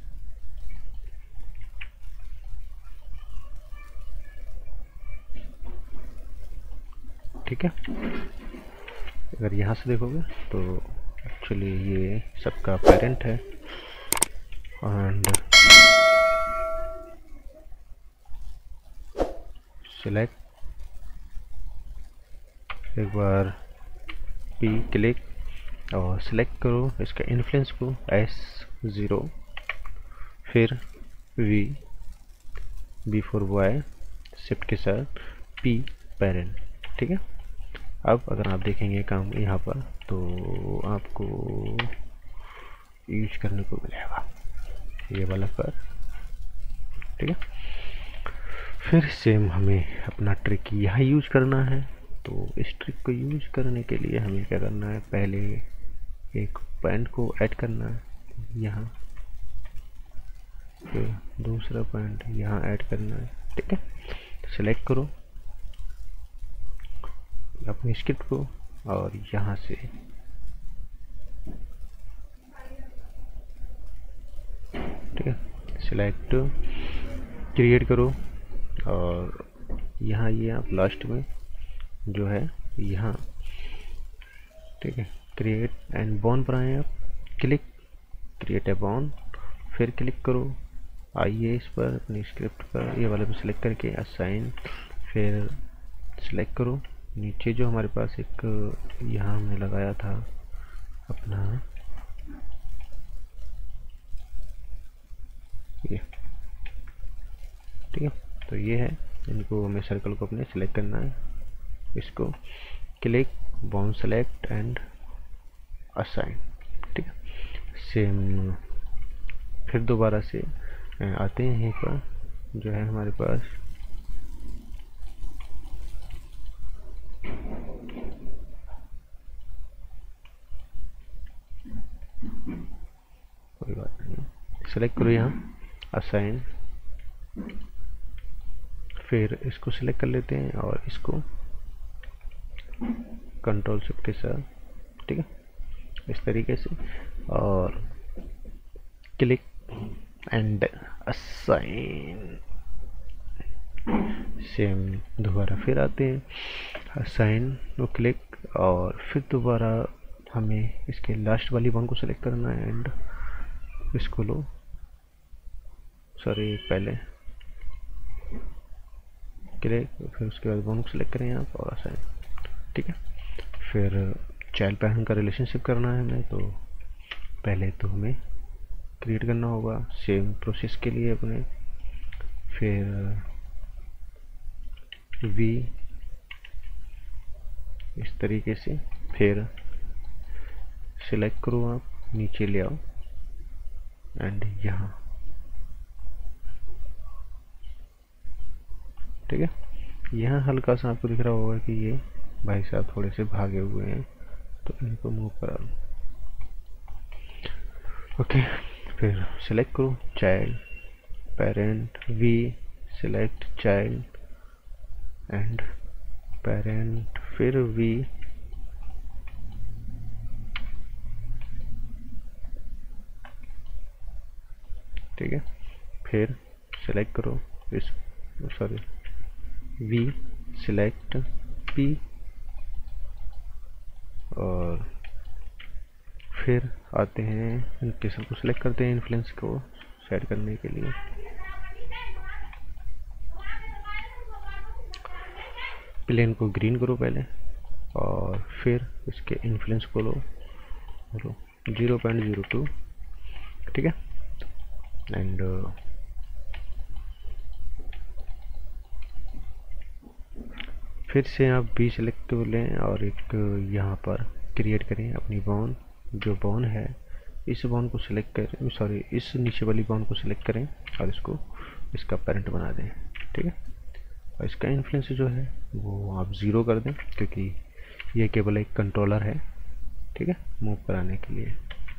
Speaker 1: ठीक है, अगर यहाँ से देखोगे तो एक्चुअली ये सबका पेरेंट है एंड सिलेक्ट, एक बार पी क्लिक और सिलेक्ट करो इसका इन्फ्लुएंस को एस ज़ीरो, फिर V B for boy shift के साथ पी पेरेंट। ठीक है, अब अगर आप देखेंगे काम यहाँ पर तो आपको यूज करने को मिलेगा ये वाला पर। ठीक है, फिर सेम हमें अपना ट्रिक यहाँ यूज करना है। तो इस ट्रिक को यूज करने के लिए हमें क्या करना है, पहले एक पॉइंट को ऐड करना है यहाँ, फिर दूसरा पॉइंट यहाँ ऐड करना है। ठीक है, सेलेक्ट करो अपनी स्क्रिप्ट को और यहाँ से ठीक है सिलेक्ट क्रिएट करो और यहाँ ये आप लास्ट में जो है यहाँ ठीक है क्रिएट एंड बॉन्ड पर आए आप, क्लिक क्रिएट ए बॉन्ड, फिर क्लिक करो, आइए इस पर अपनी स्क्रिप्ट पर ये वाले पे सिलेक्ट करके असाइन, फिर सिलेक्ट करो नीचे जो हमारे पास एक यहाँ हमने लगाया था अपना ये। ठीक है, तो ये है, इनको हमें सर्कल को अपने सिलेक्ट करना है, इसको click bound select and assign. ठीक है, सेम फिर दोबारा से आते हैं यहीं पर जो है हमारे पास कोई बात नहीं, सेलेक्ट करो यहाँ असाइन, फिर इसको सिलेक्ट कर लेते हैं और इसको कंट्रोल शिफ्ट के साथ ठीक है इस तरीके से और क्लिक एंड असाइन। सेम दोबारा फिर आते हैं असाइन को क्लिक और फिर दोबारा हमें इसके लास्ट वाली वन को सिलेक्ट करना है एंड इसको लो, सॉरी पहले क्लिक, फिर उसके बाद वन को सिलेक्ट करें आप और असाइन। ठीक है, फिर चाइल्ड पैटर्न का रिलेशनशिप करना है हमें, तो पहले तो हमें क्रिएट करना होगा सेम प्रोसेस के लिए अपने, फिर वी इस तरीके से, फिर सिलेक्ट करो आप नीचे ले आओ एंड यहाँ ठीक है। यहाँ हल्का सा आपको दिख रहा होगा कि ये भाई साहब थोड़े से भागे हुए हैं तो इनको मूव करा लो। ओके, फिर सिलेक्ट करो child parent V, select child and parent, फिर वी ठीक है, फिर सिलेक्ट करो इस सॉरी वी सिलेक्ट पी और फिर आते हैं इंडिकेशन को सिलेक्ट करते हैं इन्फ्लुएंस को सेट करने के लिए। प्लेन को ग्रीन करो पहले और फिर इसके इन्फ्लुएंस को low zero point zero two, ठीक है। एंड फिर से आप बी सेलेक्ट लें और एक यहाँ पर क्रिएट करें अपनी बॉन, जो बॉन है इस बॉन को सिलेक्ट करें, सॉरी इस नीचे वाली बॉन को सिलेक्ट करें और इसको इसका पेरेंट बना दें, ठीक है। और इसका इन्फ्लुएंस जो है वो आप ज़ीरो कर दें क्योंकि ये केवल एक कंट्रोलर है, ठीक है, मूव कराने के लिए।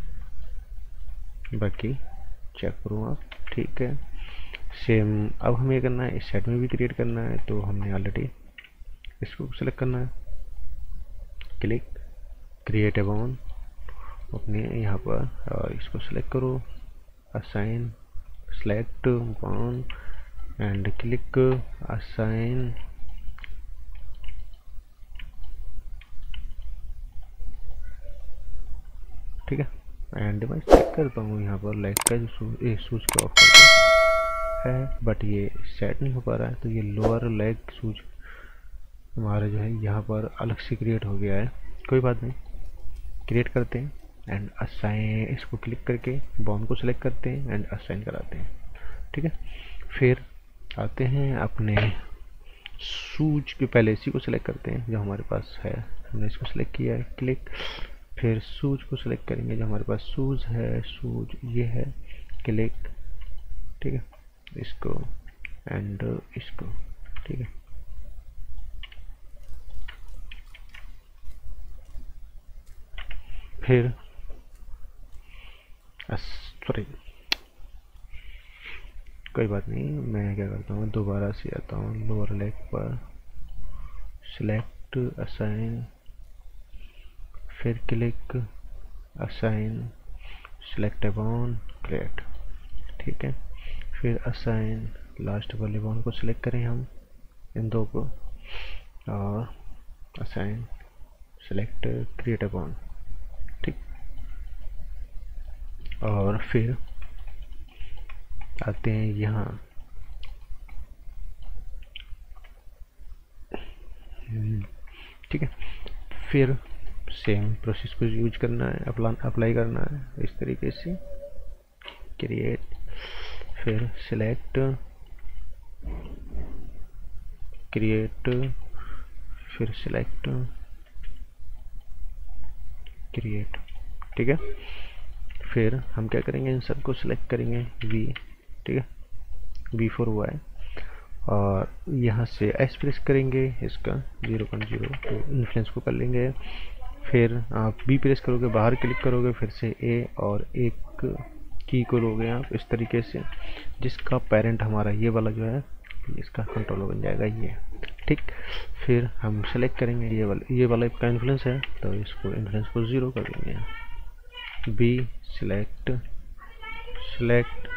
Speaker 1: बाकी चेक करूँ आप, ठीक है। सेम अब हमें ये करना है, इस साइड में भी क्रिएट करना है, तो हमने ऑलरेडी इसको सिलेक्ट करना है, क्लिक क्रिएट ए बॉन अपने यहाँ पर और इसको सिलेक्ट करो, assign select bone and click assign, ठीक है। एंड मैं चेक करता हूँ यहाँ पर लाइट का जो स्विच का ऑफ करके है, बट ये सेट नहीं हो पा रहा है, तो ये लोअर लेग स्विच हमारा जो है यहाँ पर अलग से क्रिएट हो गया है। कोई बात नहीं, क्रिएट करते हैं एंड असाइन, इसको क्लिक करके बॉम्ब को सिलेक्ट करते हैं एंड असाइन कराते हैं, ठीक है। फिर आते हैं अपने सूज के, पहले इसी को सिलेक्ट करते हैं जो हमारे पास है, हमने इसको सिलेक्ट किया है, क्लिक। फिर सूज को सिलेक्ट करेंगे जो हमारे पास सूज है, सूज ये है, क्लिक, ठीक है, इसको एंड इसको, ठीक है। फिर सॉरी कोई बात नहीं, मैं क्या करता हूँ दोबारा से आता हूँ लोअर लेग पर, सिलेक्ट असाइन, फिर click assign select bone create, ठीक है। फिर असाइन लास्ट वाले बॉन को सिलेक्ट करें हम इन दो को और असाइन सिलेक्ट क्रिएट बॉन, ठीक। और फिर आते हैं यहाँ, ठीक है। फिर सेम प्रोसेस को यूज करना है, अप्लाई अप्लाई करना है इस तरीके से, क्रिएट, फिर सिलेक्ट क्रिएट, फिर सिलेक्ट क्रिएट, ठीक है। फिर हम क्या करेंगे, इन सबको सिलेक्ट करेंगे वी, ठीक है, वी फोर हुआ है, और यहाँ से एस प्रेस करेंगे इसका ज़ीरो पॉइंट ज़ीरो, तो इन्फ्लुएंस को कर लेंगे। फिर आप बी प्रेस करोगे, बाहर क्लिक करोगे, फिर से ए और एक की को लोगे आप इस तरीके से, जिसका पेरेंट हमारा ये वाला जो है इसका कंट्रोलर बन जाएगा ये, ठीक। फिर हम सेलेक्ट करेंगे ये वाला, ये वाला का इन्फ्लुएंस है, तो इसको इन्फ्लुएंस को ज़ीरो कर देंगे, बी सिलेक्ट सिलेक्ट,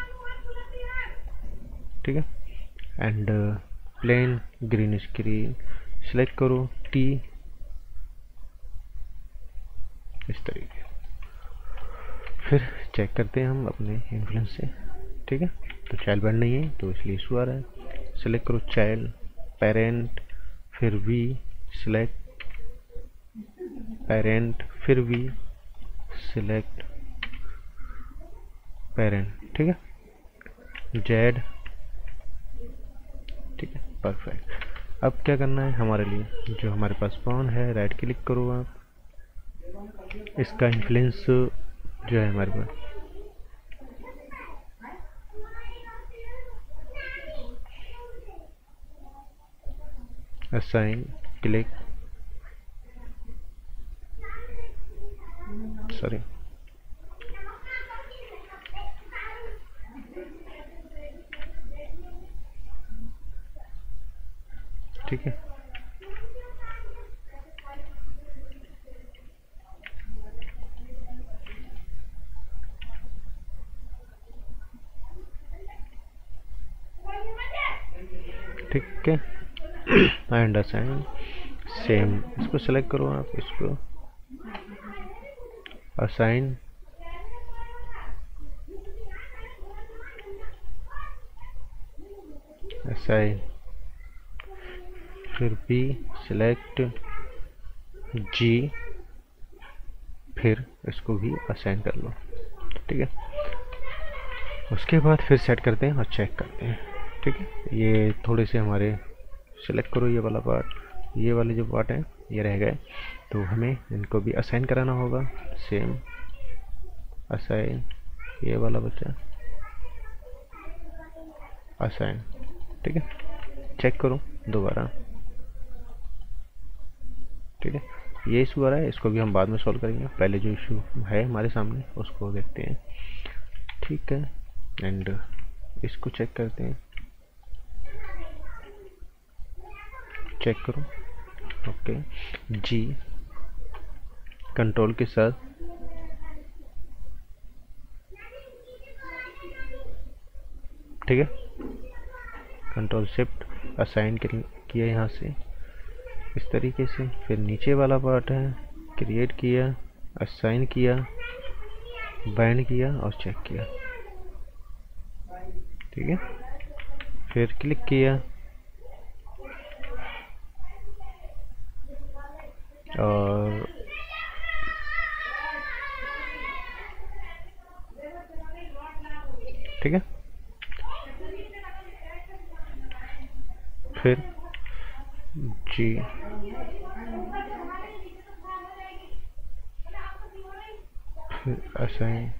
Speaker 1: ठीक है। And plane green screen select करो, टी इस तरीके। फिर चेक करते हैं हम अपने इन्फ्लुएंस से, ठीक है। तो चाइल्ड बैंड नहीं है तो इसलिए इशू आ रहा है, सिलेक्ट करो चाइल्ड पेरेंट, फिर वी सिलेक्ट पेरेंट, फिर वी सिलेक्ट पेरेंट, ठीक है, जेड, ठीक है, परफेक्ट। अब क्या करना है हमारे लिए, जो हमारे पास फोन है, राइट क्लिक करो आप, इसका इन्फ्लुएंस जो है हमारे पास, असाइन क्लिक, सॉरी ठीक है। ठीक है, एंड असाइन सेम, इसको सेलेक्ट करो आप, इसको असाइन, असाइन, फिर बी, सिलेक्ट जी, फिर इसको भी असाइन कर लो। ठीक है, उसके बाद फिर सेट करते हैं और चेक करते हैं। ठीक है, ये थोड़े से हमारे सिलेक्ट करो ये वाला पार्ट, ये वाले जो पार्ट हैं ये रह गए, तो हमें इनको भी असाइन कराना होगा। सेम असाइन, ये वाला बच्चा असाइन। ठीक है, चेक करो दोबारा। ठीक है, ये इशू आ रहा है, इसको भी हम बाद में सॉल्व करेंगे, पहले जो इशू है हमारे सामने उसको देखते हैं। ठीक है, एंड इसको चेक करते हैं, चेक करो। ओके, जी कंट्रोल के साथ ठीक है, कंट्रोल शिफ्ट असाइन किया यहाँ से इस तरीके से, फिर नीचे वाला पार्ट है क्रिएट किया, असाइन किया, बाइंड किया और चेक किया। ठीक है, फिर क्लिक किया और ठीक है, फिर जी फिर असाइन,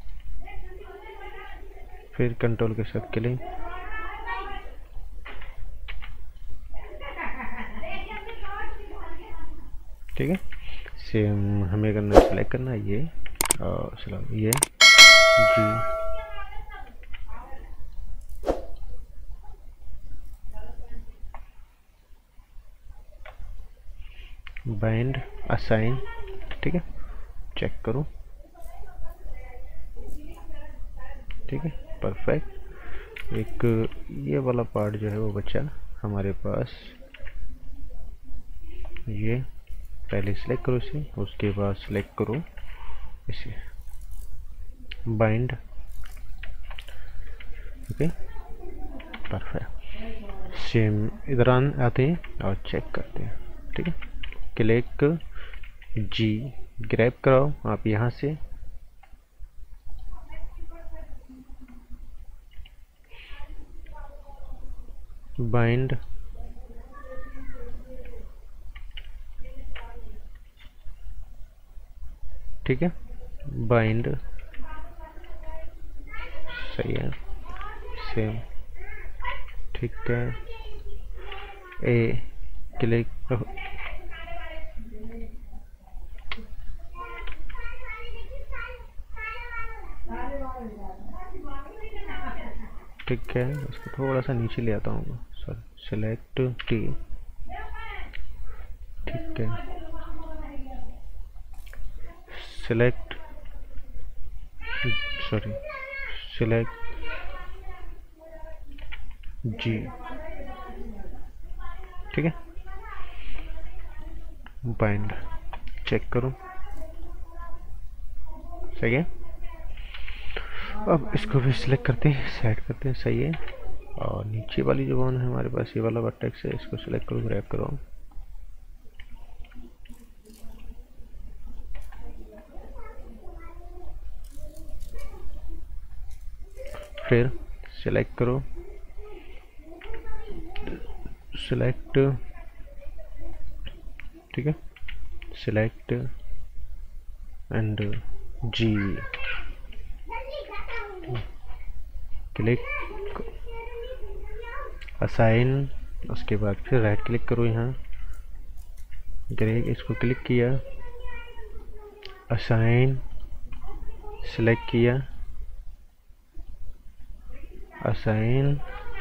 Speaker 1: फिर कंट्रोल के साथ क्लिक, ठीक है। सेम हमें करना, सेलेक्ट करना है ये और चलो ये जी बाइंड असाइन। ठीक है, चेक करो। ठीक है, परफेक्ट। एक ये वाला पार्ट जो है वो बचा हमारे पास, ये पहले सिलेक्ट करो इसे, उसके बाद सिलेक्ट करो इसे, बाइंड। Okay, perfect. सेम इधर आते हैं और चेक करते हैं। ठीक है, क्लिक जी, ग्रैब कराओ आप यहाँ से, बाइंड, ठीक है, बाइंड सही है, सेम ठीक है, ए क्लिक ठीक है, उसको थोड़ा सा नीचे ले आता हूँ सर, सिलेक्ट टी। ठीक है, सिलेक्ट सॉरी सिलेक्ट जी। ठीक है, बाइंड, चेक करो सही है। अब इसको भी सिलेक्ट करते हैं, सेट करते हैं, सही है। और नीचे वाली जो वन है हमारे पास, ये वाला वर्टेक्स है, इसको सिलेक्ट करो, ग्रैब करो, फिर सिलेक्ट करो, सिलेक्ट ठीक है, select and G, click assign, उसके बाद फिर राइट क्लिक करो यहाँ, ग्रेग इसको क्लिक किया, असाइन सिलेक्ट किया, असाइन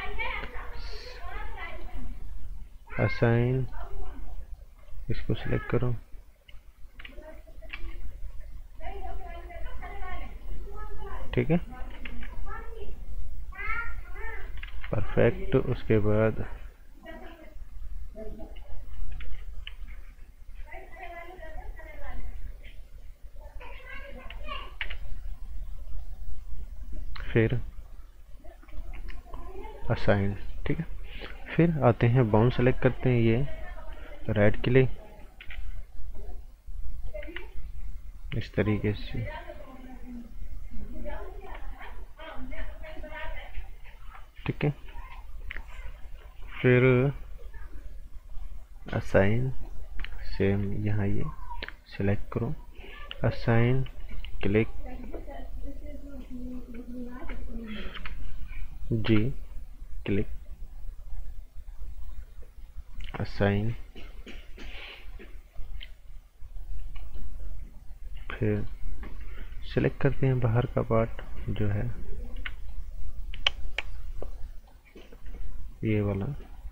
Speaker 1: असाइन इसको सिलेक्ट करो, ठीक है, परफेक्ट। उसके बाद फिर असाइन, ठीक है। फिर आते हैं बाउंड सेलेक्ट करते हैं, ये राइट क्लिक इस तरीके से, ठीक है। फिर असाइन, सेम यहाँ ये सेलेक्ट करो, assign click G click assign, फिर सेलेक्ट करते हैं बाहर का पार्ट जो है ये वाला,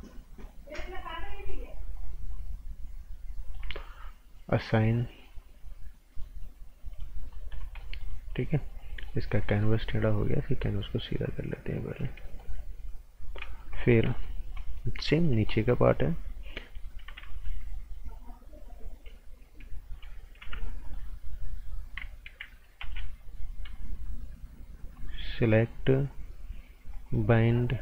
Speaker 1: असाइन, ठीक है। इसका कैनवस टेढ़ा हो गया, फिर कैनवस को सीधा कर लेते हैं पहले। फिर सेम नीचे का पार्ट है, सिलेक्ट बाइंड,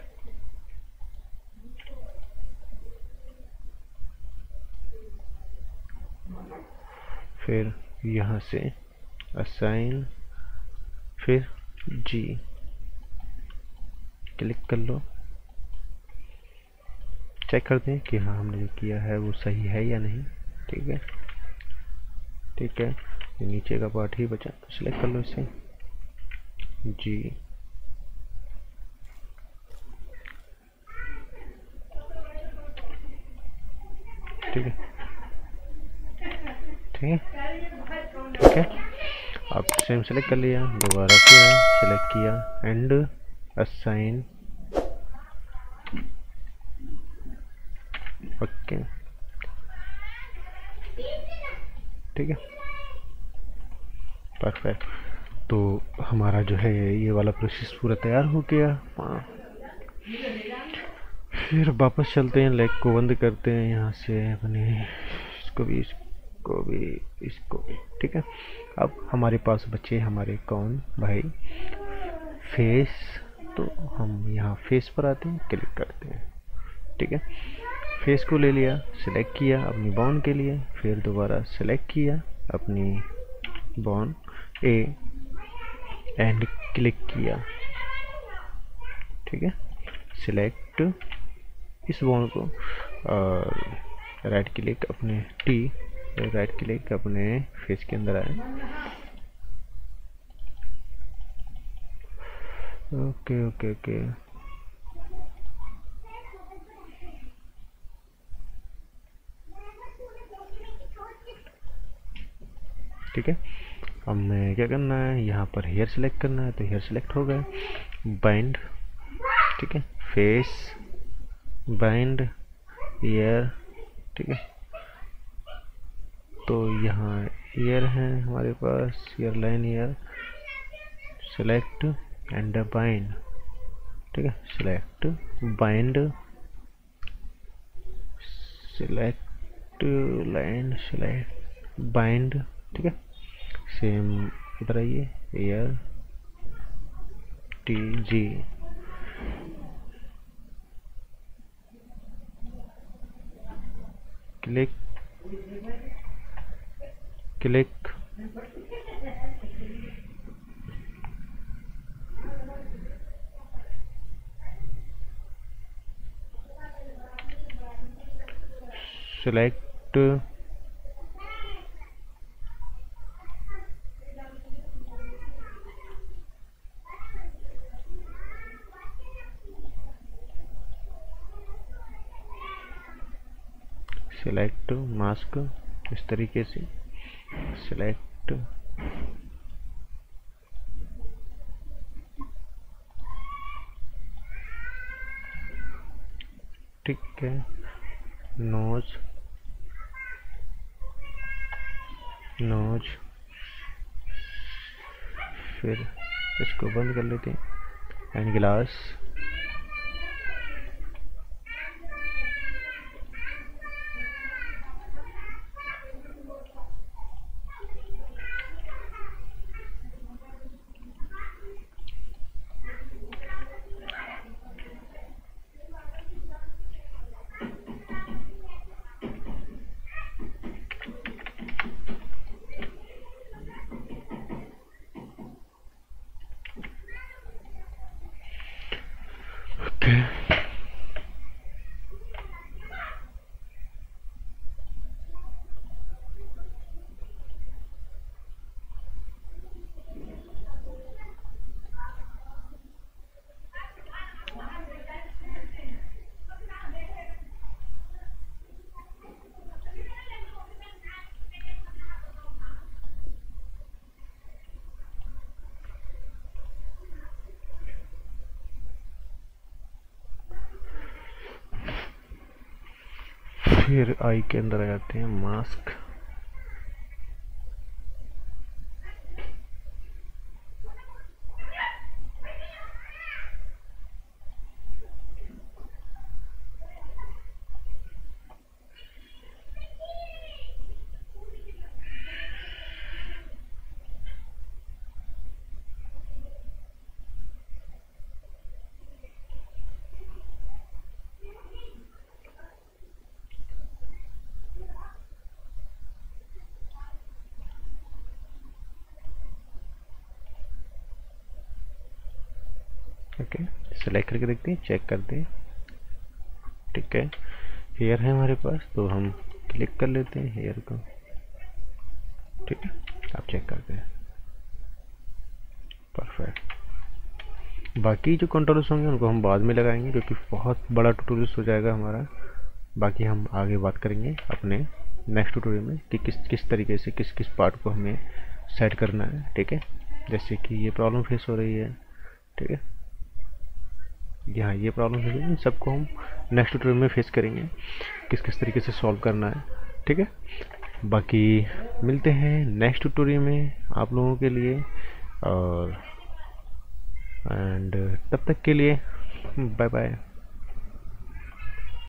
Speaker 1: फिर यहाँ से असाइन, फिर जी क्लिक कर लो, चेक करते हैं कि हाँ हमने जो किया है वो सही है या नहीं, ठीक है। ठीक है, ये नीचे का पार्ट ही बचा, तो सिलेक्ट कर लो इसे जी, ठीक है, ठीक है, ठीक है। अब सेम सेलेक्ट कर लिया, दोबारा फिर सेलेक्ट किया एंड असाइन, ओके, ठीक है, परफेक्ट। तो हमारा जो है ये वाला प्रोसेस पूरा तैयार हो गया। फिर वापस चलते हैं, लेग को बंद करते हैं यहाँ से अपने, इसको भी इसको भी इसको भी, ठीक है। अब हमारे पास बचे हमारे कौन भाई फेस, तो हम यहाँ फेस पर आते हैं, क्लिक करते हैं, ठीक है। फेस को ले लिया, सिलेक्ट किया अपनी बाउंड के लिए, फिर दोबारा सिलेक्ट किया अपनी बाउंड ए एंड क्लिक किया, ठीक है। सिलेक्ट इस बाउंड को, राइट क्लिक अपने टी, राइट क्लिक अपने फेस के अंदर आए, ओके ओके ओके, ठीक है। अब मैं क्या करना है, यहाँ पर हेयर सेलेक्ट करना है, तो हेयर सेलेक्ट हो गया, बाइंड, ठीक है, फेस बाइंड ईयर, ठीक है। तो यहाँ ईयर है हमारे पास, ear line ear, select and bind, ठीक है, select bind, select line, select bind, ठीक है। सेम इधर आइए, ear T G, click click select select mask, इस तरीके से सेलेक्ट, ठीक है, नोज नोज, फिर इसको बंद कर लेते हैं एंड ग्लास, ओके फिर आई के अंदर आ जाते हैं मास्क। ओके सेलेक्ट करके देखते हैं, चेक करते हैं। ठीक है, हेयर है हमारे पास तो हम क्लिक कर लेते हैं हेयर को। ठीक है, आप चेक करते हैं, परफेक्ट। बाकी जो कंट्रोल्स होंगे उनको हम बाद में लगाएंगे क्योंकि बहुत बड़ा ट्यूटोरियल हो जाएगा हमारा। बाकी हम आगे बात करेंगे अपने नेक्स्ट ट्यूटोरियल में कि किस किस तरीके से किस किस पार्ट को हमें सेट करना है। ठीक है, जैसे कि ये प्रॉब्लम फेस हो रही है, ठीक है, यहाँ ये प्रॉब्लम है, इन सबको हम नेक्स्ट ट्यूटोरियल में फेस करेंगे किस किस तरीके से सॉल्व करना है। ठीक है, बाकी मिलते हैं नेक्स्ट ट्यूटोरियल में आप लोगों के लिए, और एंड तब तक के लिए बाय बाय।